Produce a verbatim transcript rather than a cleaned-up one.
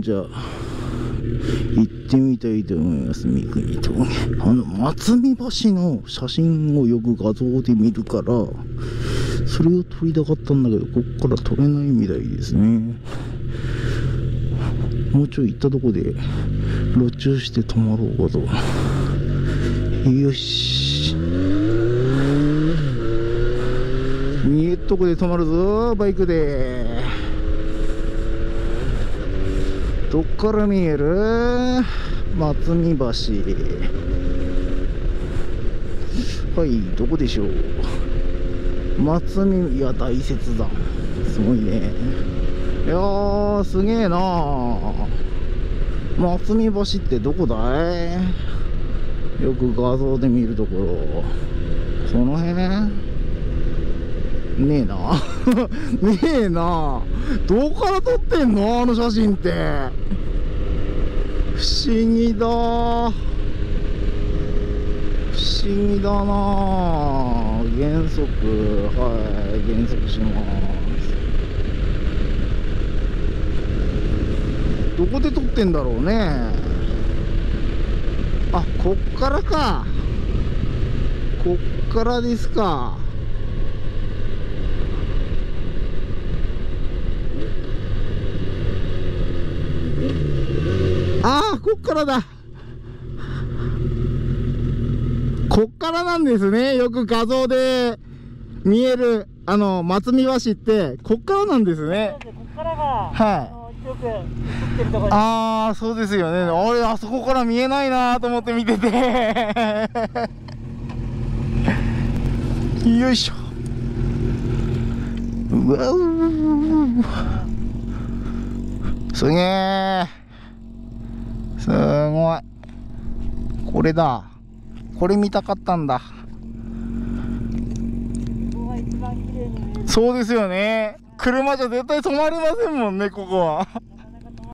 じゃあ行ってみたいと思います。三国峠、あの松見橋の写真をよく画像で見るから、それを撮りたかったんだけど、こっから撮れないみたいですね。もうちょい行ったとこで路駐して泊まろうかと。よし、見えっとこで泊まるぞ、バイクで。どっから見える？松見橋。はい、どこでしょう。松見、いや、大雪山。すごいね。いやー、すげえなー。松見橋ってどこだい？よく画像で見るところ。この辺？ねえな。ねえな。どこから撮ってんの？あの写真って。不思議だ。不思議だな。減速、はい、減速します。どこで撮ってんだろうね。あ、こっからか。こっからですか。ああ、こっからだ。こっからなんですね。よく画像で見えるあの松見橋ってこっからなんですね。 こっからが、 はい、 よく撮ってるところ。 ああ、そうですよね。あれ、あそこから見えないなと思って見てて。よいしょ。うわう、すげえ。すごい。これだ。これ見たかったんだ。そうですよね。車じゃ絶対止まりませんもんね、ここは。